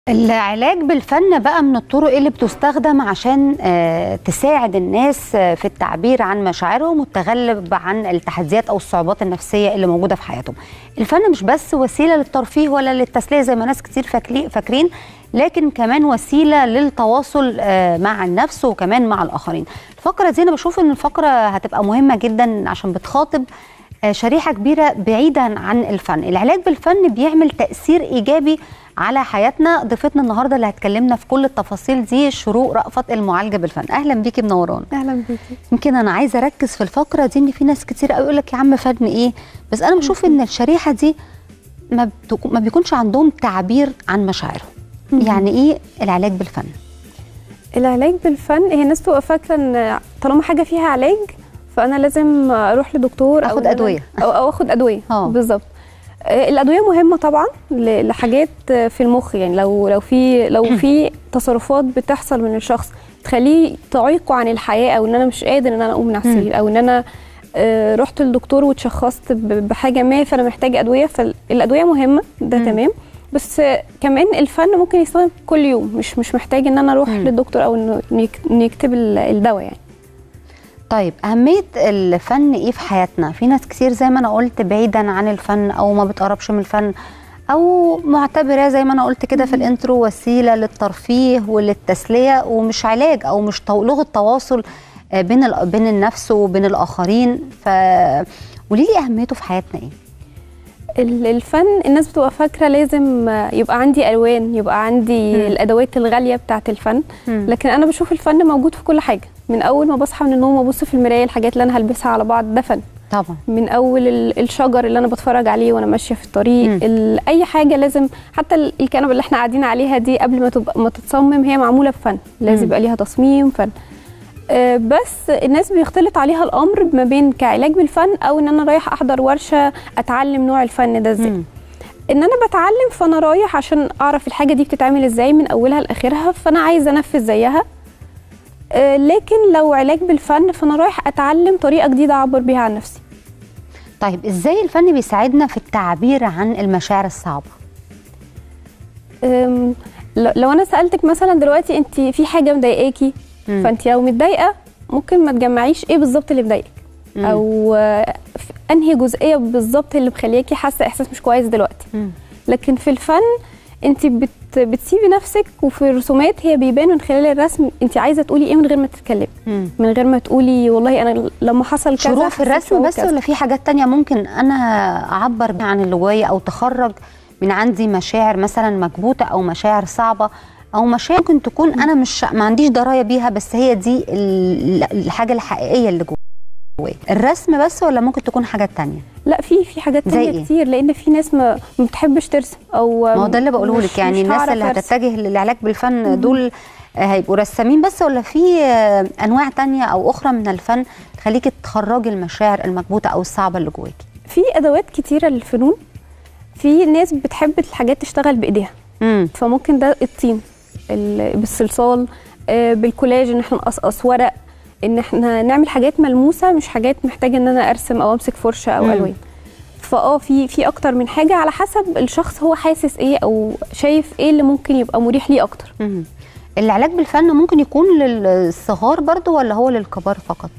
العلاج بالفن بقى من الطرق اللي بتستخدم عشان تساعد الناس في التعبير عن مشاعرهم والتغلب عن التحديات أو الصعوبات النفسية اللي موجودة في حياتهم. الفن مش بس وسيلة للترفيه ولا للتسلية زي ما ناس كتير فاكرين، لكن كمان وسيلة للتواصل مع النفس وكمان مع الآخرين. الفقرة دي أنا بشوف إن الفقرة هتبقى مهمة جدا عشان بتخاطب شريحة كبيرة بعيدا عن الفن. العلاج بالفن بيعمل تأثير إيجابي على حياتنا. ضيفتنا النهارده اللي هتكلمنا في كل التفاصيل دي شروق رأفت، المعالجه بالفن. اهلا بيكي، منورانا. اهلا بيكي. يمكن انا عايزه اركز في الفقره دي ان في ناس كتير قوي يقول لك يا عم فن ايه، بس انا بشوف ان الشريحه دي ما بيكونش عندهم تعبير عن مشاعرهم. يعني ايه العلاج بالفن؟ العلاج بالفن هي الناس تبقى فاكره ان طالما حاجه فيها علاج فانا لازم اروح لدكتور او اخد ادويه او اخد ادويه. بالظبط. الادويه مهمه طبعا لحاجات في المخ، يعني لو في تصرفات بتحصل من الشخص تخليه تعيقه عن الحياه، او ان انا مش قادر ان انا اقوم من على السرير، او ان انا رحت للدكتور واتشخصت بحاجه ما فانا محتاجه ادويه. فالادويه مهمه، ده تمام، بس كمان الفن ممكن يستخدم كل يوم، مش محتاج ان انا اروح للدكتور او انه يكتب الدواء يعني. طيب أهمية الفن إيه في حياتنا؟ في ناس كتير زي ما أنا قلت بعيدا عن الفن أو ما بتقربش من الفن، أو معتبرة زي ما أنا قلت كده في الانترو وسيلة للترفيه وللتسلية ومش علاج أو مش لغة تواصل بين النفس وبين الآخرين. قولي لي أهميته في حياتنا إيه؟ الفن الناس بتبقى فاكره لازم يبقى عندي الوان، يبقى عندي الادوات الغاليه بتاعه الفن، لكن انا بشوف الفن موجود في كل حاجه. من اول ما بصحى من النوم وابص في المرايه الحاجات اللي انا هلبسها على بعض ده فن طبعا. من اول الشجر اللي انا بتفرج عليه وانا ماشيه في الطريق، اي حاجه لازم، حتى الكنبه اللي احنا قاعدين عليها دي قبل ما تتصمم هي معموله بفن، لازم يبقى ليها تصميم فن. بس الناس بيختلط عليها الامر ما بين كعلاج بالفن او ان انا رايح احضر ورشه اتعلم نوع الفن ده ازاي. ان انا بتعلم فانا رايح عشان اعرف الحاجه دي بتتعمل ازاي من اولها لاخرها، فانا عايزه انفذ زيها. لكن لو علاج بالفن فانا رايح اتعلم طريقه جديده اعبر بيها عن نفسي. طيب ازاي الفن بيساعدنا في التعبير عن المشاعر الصعبه؟ لو انا سالتك مثلا دلوقتي انت في حاجه مضايقاكي، فانت لو متضايقه ممكن ما تجمعيش ايه بالظبط اللي مضايقك، او انهي جزئيه بالظبط اللي مخلياكي حاسه احساس مش كويس دلوقتي. لكن في الفن انت بتسيبي نفسك، وفي الرسومات هي بيبان من خلال الرسم انت عايزه تقولي ايه من غير ما تتكلمي، من غير ما تقولي والله انا لما حصل كذا. شروط في الرسم بس ولا في حاجات تانية ممكن انا اعبر عن اللي جوايا او تخرج من عندي مشاعر مثلا مكبوته او مشاعر صعبه او مشاعر ممكن تكون انا ما عنديش درايه بيها، بس هي دي الحاجه الحقيقيه اللي جوايا؟ الرسم بس ولا ممكن تكون حاجات تانية؟ لا، في حاجات تانية كتير، لان في ناس ما بتحبش ترسم، او ما هو ده اللي بقوله لك. يعني الناس اللي هتتجه للعلاج بالفن دول هيبقوا رسامين بس، ولا في انواع تانية او اخرى من الفن تخليكي تخرجي المشاعر المكبوته او الصعبه اللي جواكي؟ في ادوات كتيره للفنون. في ناس بتحب الحاجات تشتغل بايديها، فممكن ده الطين، بالصلصال، بالكولاج، ان احنا نقصقص ورق، ان احنا نعمل حاجات ملموسه، مش حاجات محتاجه ان انا ارسم او امسك فرشه او الوان. في اكتر من حاجه على حسب الشخص هو حاسس ايه او شايف ايه اللي ممكن يبقى مريح ليه اكتر. العلاج بالفن ممكن يكون للصغار برضو ولا هو للكبار فقط؟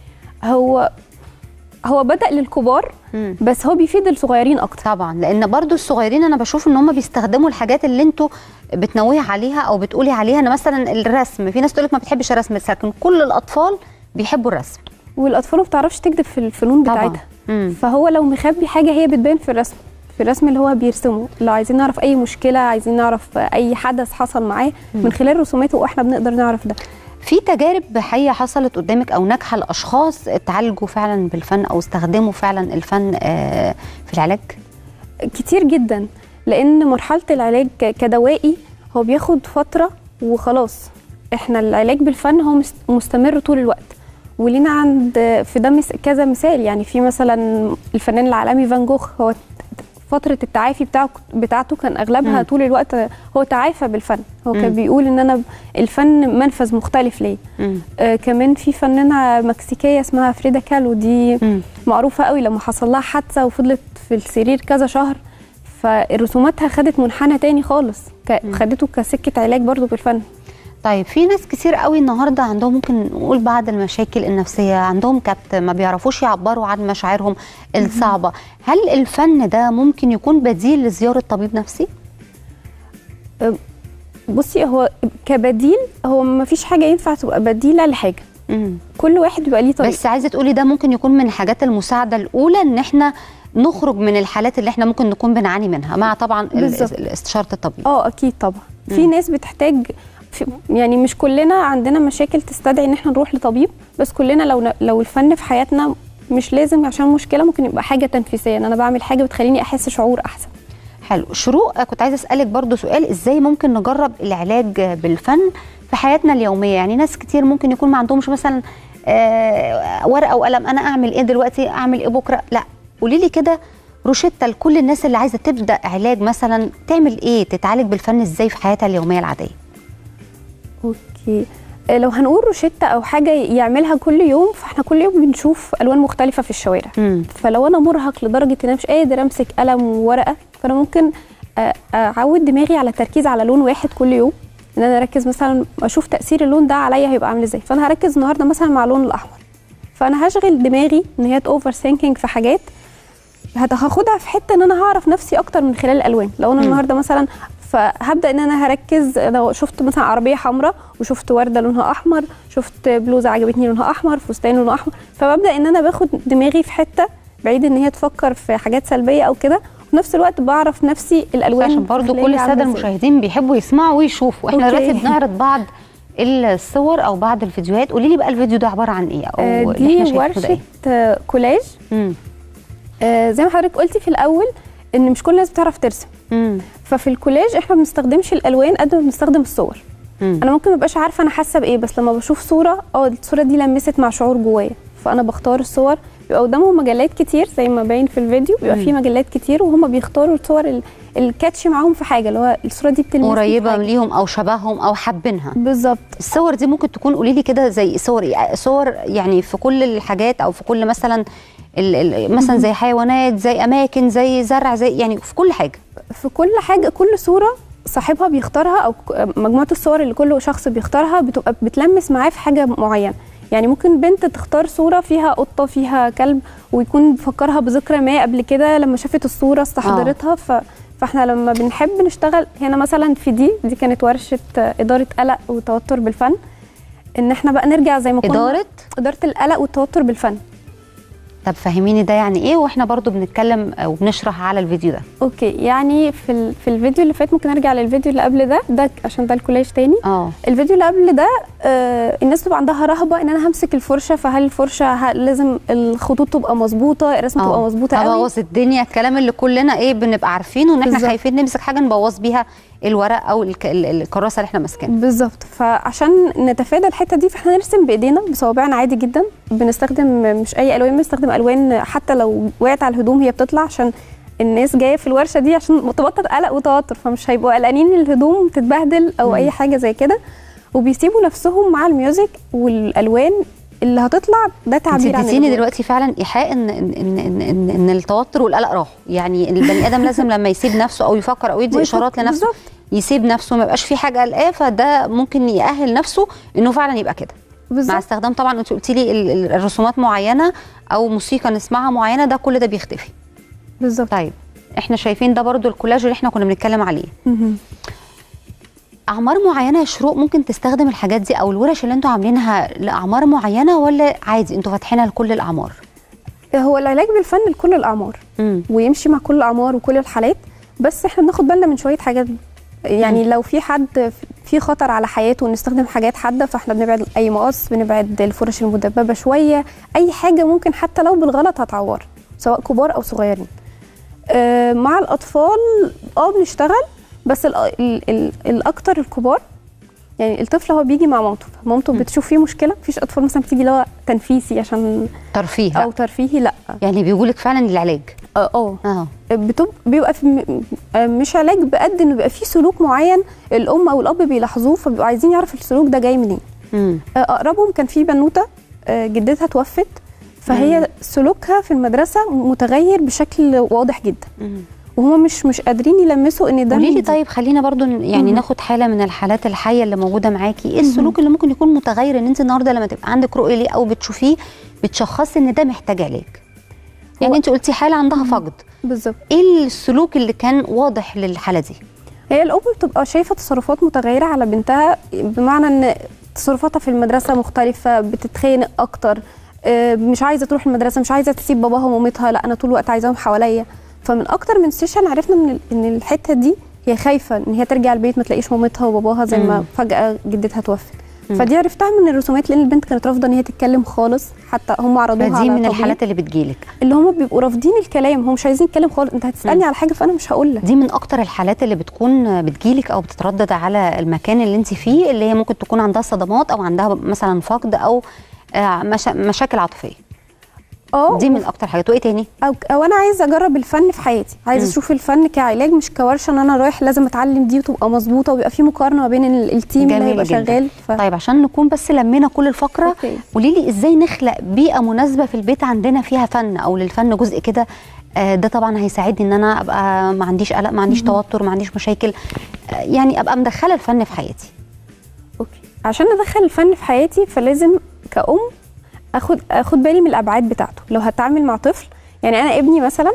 هو بدأ للكبار، بس هو بيفيد الصغيرين اكتر طبعا، لان برضو الصغيرين انا بشوف ان هم بيستخدموا الحاجات اللي انتوا بتنوهي عليها او بتقولي عليها. انا مثلا الرسم، في ناس تقول لك ما بتحبش الرسم، لكن كل الاطفال بيحبوا الرسم، والاطفال ما بتعرفش تكتب في الفنون بتاعتها. فهو لو مخبي حاجه هي بتبان في الرسم اللي هو بيرسمه. لو عايزين نعرف اي مشكله، عايزين نعرف اي حدث حصل معاه، من خلال رسوماته واحنا بنقدر نعرف ده. في تجارب حقيقية حصلت قدامك او ناجحه لاشخاص اتعالجوا فعلا بالفن او استخدموا فعلا الفن في العلاج؟ كتير جدا، لان مرحله العلاج كدوائي هو بياخد فتره وخلاص. احنا العلاج بالفن هو مستمر طول الوقت، ولينا عند في ده كذا مثال. يعني في مثلا الفنان العالمي فان جوخ، هو فترة التعافي بتاعته كان أغلبها طول الوقت هو تعافى بالفن. هو كان بيقول إن أنا الفن منفذ مختلف ليه. كمان في فنانة مكسيكية اسمها فريدا كالو، دي معروفة قوي، لما حصل لها حادثة وفضلت في السرير كذا شهر فرسوماتها خدت منحنى تاني خالص، خدته كسكه علاج برضو بالفن. طيب في ناس كتير قوي النهارده عندهم ممكن نقول بعض المشاكل النفسيه، عندهم كبت، ما بيعرفوش يعبروا عن مشاعرهم الصعبه، هل الفن ده ممكن يكون بديل لزياره طبيب نفسي؟ بصي، هو كبديل هو ما فيش حاجه ينفع تبقى بديله لحاجه. كل واحد بيبقى ليه طريقه. بس عايزه تقولي ده ممكن يكون من الحاجات المساعده الاولى ان احنا نخرج من الحالات اللي احنا ممكن نكون بنعاني منها مع طبعا استشاره الطبيب. اكيد طبعا. في ناس بتحتاج يعني مش كلنا عندنا مشاكل تستدعي ان احنا نروح لطبيب، بس كلنا لو الفن في حياتنا مش لازم عشان مشكله، ممكن يبقى حاجه تنفيسيه، ان انا بعمل حاجه بتخليني احس شعور احسن. حلو. شروق، كنت عايزه اسالك برضو سؤال، ازاي ممكن نجرب العلاج بالفن في حياتنا اليوميه؟ يعني ناس كتير ممكن يكون ما عندهمش مثلا ورقه وقلم، انا اعمل ايه دلوقتي، اعمل ايه بكره، لا قولي لي كده روشته لكل الناس اللي عايزه تبدا علاج مثلا، تعمل ايه، تتعالج بالفن ازاي في حياتها اليوميه العاديه؟ اوكي، لو هنقول روشته او حاجه يعملها كل يوم، فاحنا كل يوم بنشوف الوان مختلفه في الشوارع. فلو انا مرهق لدرجه ان انا مش قادر امسك قلم وورقه، فانا ممكن اعود دماغي على التركيز على لون واحد كل يوم، ان انا اركز مثلا اشوف تاثير اللون ده عليا هيبقى عامل ازاي. فانا هركز النهارده مثلا مع اللون الاحمر، فانا هشغل دماغي ان هي اوفر ثينكينج في حاجات، هاخدها في حته ان انا هعرف نفسي اكتر من خلال الالوان. لو انا النهارده مثلا، فهبدا ان انا هركز، لو شفت مثلا عربيه حمراء وشفت ورده لونها احمر، شفت بلوزه عجبتني لونها احمر، فستان لونه احمر، فببدا ان انا باخد دماغي في حته بعيد ان هي تفكر في حاجات سلبيه او كده، وفي نفس الوقت بعرف نفسي الالوان. عشان برضو كل الساده المشاهدين بيحبوا يسمعوا ويشوفوا. احنا دلوقتي بنعرض بعض الصور او بعض الفيديوهات، قولي لي بقى الفيديو ده عباره عن ايه؟ او دي ورشه كولاج. زي ما حضرتك قلتي في الاول ان مش كل الناس بتعرف ترسم. ففي الكولاج احنا ما بنستخدمش الالوان قد ما بنستخدم الصور. انا ممكن ما ابقاش عارفه انا حاسه بايه، بس لما بشوف صوره الصوره دي لمست مع شعور جوايا، فانا بختار الصور. بيبقى قدامهم مجلات كتير زي ما باين في الفيديو، بيبقى في مجلات كتير وهم بيختاروا الصور الكاتش معاهم في حاجه، اللي هو الصوره دي بتلمس قريبه ليهم او شبههم او حابينها. بالظبط. الصور دي ممكن تكون، قولي لي كده، زي صور يعني في كل الحاجات، او في كل مثلا مثلا زي حيوانات، زي اماكن، زي زرع، زي يعني في كل حاجه. في كل حاجه، كل صوره صاحبها بيختارها او مجموعه الصور اللي كل شخص بيختارها بتبقى بتلمس معاه في حاجه معينه. يعني ممكن بنت تختار صوره فيها قطه فيها كلب، ويكون بيفكرها بذكرى ما قبل كده لما شافت الصوره استحضرتها. فاحنا لما بنحب نشتغل هنا مثلا في دي كانت ورشه اداره قلق وتوتر بالفن، ان احنا بقى نرجع زي ما كنا اداره القلق والتوتر بالفن. طب فهميني ده يعني ايه، واحنا برضو بنتكلم وبنشرح على الفيديو ده. اوكي، يعني في الفيديو اللي فات، ممكن ارجع للفيديو اللي قبل ده عشان ده الكولاج تاني. الفيديو اللي قبل ده الناس بتبقى عندها رهبه ان انا همسك الفرشه، فهل الفرشه لازم الخطوط تبقى مظبوطه، الرسمه تبقى مظبوطه قوي، ابوظ الدنيا، الكلام اللي كلنا بنبقى عارفينه ان احنا خايفين نمسك حاجه نبوظ بيها الورق او الكراسه اللي احنا ماسكينها. بالظبط. فعشان نتفادى الحته دي، فاحنا نرسم بايدينا بصوابعنا عادي جدا. بنستخدم مش اي الوان، بنستخدم الوان حتى لو وقعت على الهدوم هي بتطلع، عشان الناس جايه في الورشه دي عشان تبطل قلق وتوتر، فمش هيبقوا قلقانين ان الهدوم تتبهدل او اي حاجه زي كده. وبيسيبوا نفسهم مع الميوزك والالوان اللي هتطلع، ده تعبير عن اديتيني دلوقتي فعلا ايحاء ان التوتر والقلق راحوا. يعني البني ادم لازم لما يسيب نفسه او يفكر او يدي اشارات لنفسه، يسيب نفسه، ما يبقاش في حاجه قلقاه، فده ممكن يأهل نفسه انه فعلا يبقى كده. مع استخدام طبعا، انت قلتي لي الرسومات معينه او موسيقى نسمعها معينه، ده كل ده بيختفي. بالظبط. طيب احنا شايفين ده برضو الكولاج اللي احنا كنا بنتكلم عليه. اعمار معينه يا شروق ممكن تستخدم الحاجات دي، او الورش اللي انتوا عاملينها لاعمار معينه، ولا عادي انتوا فاتحينها لكل الاعمار؟ هو العلاج بالفن لكل الاعمار، ويمشي مع كل الاعمار وكل الحالات، بس احنا بناخد بالنا من شويه حاجات. يعني لو في حد في خطر على حياته ونستخدم حاجات حاده، فاحنا بنبعد اي مقص، بنبعد الفرش المدببه شويه، اي حاجه ممكن حتى لو بالغلط هتعور، سواء كبار او صغيرين. مع الاطفال بنشتغل، بس الاكتر الكبار. يعني الطفل هو بيجي مع مامته بتشوف فيه مشكله. مفيش اطفال مثلا بتيجي اللي هو تنفيسي عشان ترفيه او ترفيهي، لا. يعني بيقول لك فعلا العلاج بيبقى مش علاج بقد انه بيبقى فيه سلوك معين الام او الاب بيلاحظوه، فبيبقوا عايزين يعرفوا السلوك ده جاي منين. اقربهم كان في بنوته جدتها توفت، فهي سلوكها في المدرسه متغير بشكل واضح جدا، وهم مش قادرين يلمسوا ان ده. قولي لي طيب، خلينا برضو يعني ناخد حاله من الحالات الحيه اللي موجوده معاكي. ايه السلوك اللي ممكن يكون متغير ان انت النهارده لما تبقى عندك رؤيه ليه او بتشوفيه بتشخصي ان ده محتاج علاج؟ يعني انت قلتي حاله عندها فقد، بالظبط. ايه السلوك اللي كان واضح للحاله دي؟ هي الام بتبقى شايفه تصرفات متغيره على بنتها، بمعنى ان تصرفاتها في المدرسه مختلفه، بتتخانق اكتر، مش عايزه تروح المدرسه، مش عايزه تسيب باباها ومامتها، لا انا طول الوقت عايزاهم حواليا. فمن اكتر من سيشن عرفنا ان الحته دي هي خايفه ان هي ترجع البيت ما تلاقيش مامتها وباباها زي ما فجاه جدتها توفت. فدي عرفتها من الرسومات، لان البنت كانت رافضه ان هي تتكلم خالص، حتى هم عرضوها على دي من الحالات اللي بتجيلك، اللي هم بيبقوا رافضين الكلام، هم مش عايزين يتكلم خالص. انت هتسالني على حاجه فانا مش هقول لك. دي من اكتر الحالات اللي بتكون بتجيلك او بتتردد على المكان اللي انت فيه، اللي هي ممكن تكون عندها صدمات او عندها مثلا فقد او مشاكل عاطفيه. دي من اكتر حاجات. وايه تاني؟ او انا عايزه اجرب الفن في حياتي، عايزه اشوف الفن كعلاج مش كورشه ان انا رايح لازم اتعلم دي وتبقى مظبوطه ويبقى في مقارنه ما بين التيم اللي هيبقى شغال. طيب عشان نكون بس لمينا كل الفقره، قولي لي ازاي نخلق بيئه مناسبه في البيت عندنا فيها فن او للفن جزء كده. ده طبعا هيساعدني ان انا ابقى ما عنديش قلق، ما عنديش توتر، ما عنديش مشاكل، يعني ابقى مدخله الفن في حياتي. اوكي، عشان ادخل الفن في حياتي فلازم كأم اخد بالي من الابعاد بتاعته. لو هتعامل مع طفل، يعني انا ابني مثلا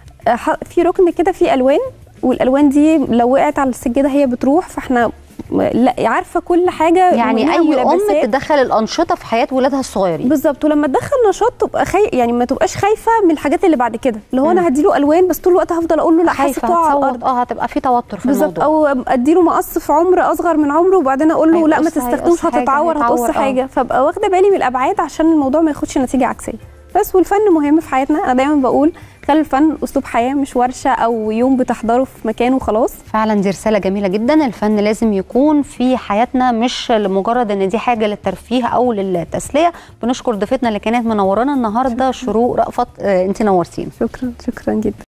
في ركن كده فيه الوان، والالوان دي لو وقعت على السجاده هي بتروح، فاحنا لا عارفه كل حاجه. يعني اي ام تدخل الانشطه في حياه ولادها الصغيرين بالظبط، ولما تدخل نشاط تبقى يعني ما تبقاش خايفه من الحاجات اللي بعد كده، اللي هو انا هديله الوان بس طول الوقت هفضل اقول له لا حاسه تقع على الارض، هتبقى في توتر في الموضوع. بالظبط، او اديله مقص في عمر اصغر من عمره وبعدين اقول له لا ما تستخدمش هتتعور هتقص حاجه. فابقى واخده بالي من الابعاد عشان الموضوع ما ياخدش نتيجه عكسيه. بس والفن مهم في حياتنا. انا دايما بقول خلي الفن اسلوب حياه مش ورشه او يوم بتحضره في مكان وخلاص. فعلا دي رساله جميله جدا. الفن لازم يكون في حياتنا، مش لمجرد ان دي حاجه للترفيه او للتسليه. بنشكر ضيفتنا اللي كانت منورانا النهارده شروق رأفت، انت نورتينا. شكرا جدا.